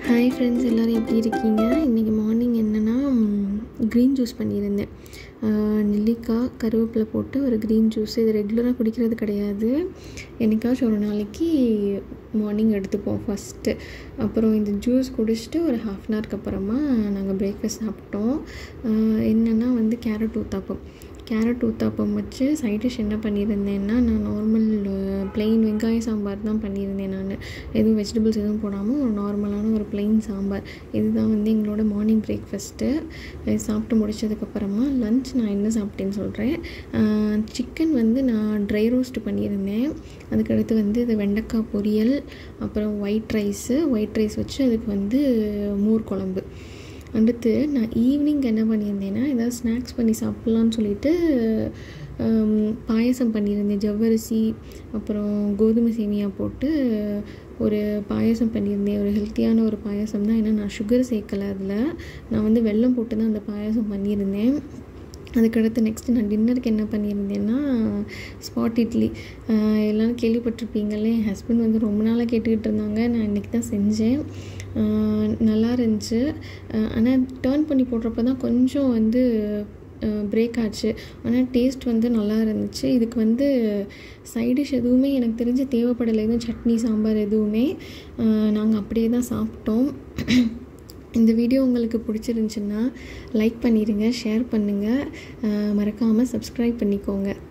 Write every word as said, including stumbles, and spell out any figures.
Hi friends, எல்லோரும் எப்படி இருக்கீங்க? இன்றைக்கி மார்னிங் என்னென்னா க்ரீன் ஜூஸ் பண்ணியிருந்தேன். நெல்லிக்காய் கருவேப்பிலை போட்டு ஒரு க்ரீன் ஜூஸ். இது ரெகுலராக குடிக்கிறது கிடையாது, என்னைக்காச்சும் ஒரு நாளைக்கு மார்னிங் எடுத்துப்போம் ஃபஸ்ட்டு. அப்புறம் இந்த ஜூஸ் குடிச்சிட்டு ஒரு ஹாஃப் அன் ஹவருக்கு அப்புறமா நாங்கள் பிரேக்ஃபாஸ்ட் சாப்பிட்டோம். என்னென்னா வந்து கேரட் ஊத்தாப்பம் கேரட் ஊத்தாப்பம் வச்சு சைட் டிஷ் என்ன பண்ணியிருந்தேன்னா, நான் நார்மல் ப்ளெயின் வெங்காய சாம்பார் தான் பண்ணியிருந்தேன். நான் எதுவும் வெஜிடபிள்ஸ் எதுவும் போடாமல் ஒரு நார்மலான ஒரு ப்ளெயின் சாம்பார். இதுதான் வந்து எங்களோட மார்னிங் பிரேக்ஃபாஸ்ட்டு. சாப்பிட்டு முடித்ததுக்கப்புறமா லன்ச் நான் என்ன சாப்பிட்டேன்னு சொல்கிறேன். சிக்கன் வந்து நான் ட்ரை ரோஸ்ட் பண்ணியிருந்தேன். அதுக்கடுத்து வந்து இது வெண்டைக்காய் பொரியல், அப்புறம் ஒயிட் ரைஸு ஒயிட் ரைஸ் வச்சு அதுக்கு வந்து மோர் குழம்பு. அடுத்து நான் ஈவினிங் என்ன பண்ணியிருந்தேன்னா, ஏதாவது ஸ்நாக்ஸ் பண்ணி சாப்பிட்லான்னு சொல்லிட்டு பாயசம் பண்ணியிருந்தேன். ஜவ்வரிசி அப்புறம் கோதுமை சேமியா போட்டு ஒரு பாயசம் பண்ணியிருந்தேன். ஒரு ஹெல்த்தியான ஒரு பாயசம் தான், ஏன்னா நான் சுகர் சேர்க்கலை. அதில் நான் வந்து வெல்லம் போட்டு தான் அந்த பாயசம் பண்ணியிருந்தேன். அதுக்கடுத்து நெக்ஸ்ட்டு நான் டின்னருக்கு என்ன பண்ணியிருந்தேன்னா, ஸ்பாட் இட்லி. எல்லோரும் கேள்விப்பட்டிருப்பீங்களே, என் ஹஸ்பண்ட் வந்து ரொம்ப நாளாக கேட்டுக்கிட்டு இருந்தாங்க. நான் இன்றைக்கி தான் செஞ்சேன். நல்லா இருந்துச்சு. ஆனால் டேர்ன் பண்ணி போடுறப்ப தான் கொஞ்சம் வந்து பிரேக் ஆச்சு. ஆனால் டேஸ்ட் வந்து நல்லா இருந்துச்சு. இதுக்கு வந்து சைடிஷ் எதுவுமே எனக்கு தெரிஞ்சு தேவைப்படலை, எதுவும் சட்னி சாம்பார் எதுவுமே. நாங்கள் அப்படியே தான் சாப்பிட்டோம். இந்த வீடியோ உங்களுக்கு பிடிச்சிருந்துச்சுன்னா லைக் பண்ணிடுங்க, ஷேர் பண்ணுங்கள், மறக்காமல் சப்ஸ்கிரைப் பண்ணிக்கோங்க.